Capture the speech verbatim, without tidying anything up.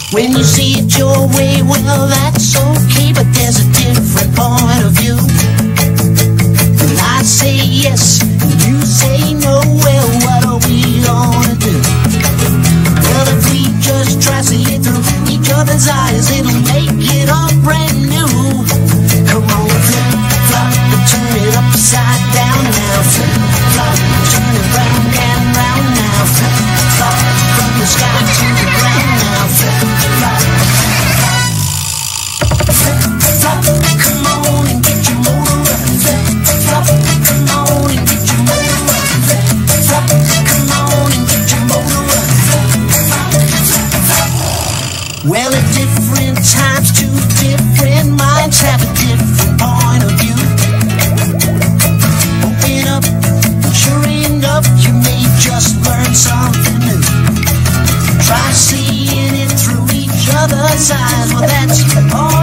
When you see it your way, well, that's okay, but there's a different point of view. When I say yes, and you say no, well, what are we gonna do? Well, if we just try to see it through each other's eyes, it'll make it all brand new. Come on, flip, flop, and turn it upside down now. Flip, flop, turn it round and round now. Flip, flop, from the sky to the ground now. Flip, flop, flip, flop, come on and get your motor running. Flip, flop, come on and get your motor running. Flip, flop, come on and get your motor running. Flip, flop, flip, flop. Well, at different times, two different minds have a different point of view. Open up, sure enough, you may just learn something new. Try seeing it through each other's eyes, well, that's all.